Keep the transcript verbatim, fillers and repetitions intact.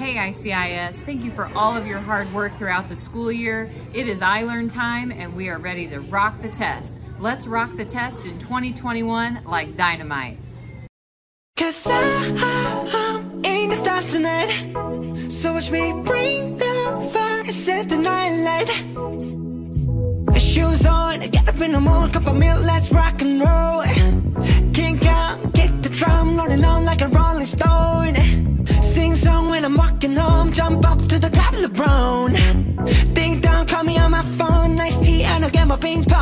Hey I C I S, thank you for all of your hard work throughout the school year. It is ILEARN time and we are ready to rock the test. Let's rock the test in twenty twenty-one like dynamite. Cause I'm in the stars tonight, so watch me bring the fire, set the night light. Shoes on, get up in the morning, cup of milk, let's rock and roll. Kink out, kick the drum, rolling on like a rolling stone. Sing song when I'm walking home, jump up to the top of the brown. Ding dong, call me on my phone, nice tea and I'll get my ping pong.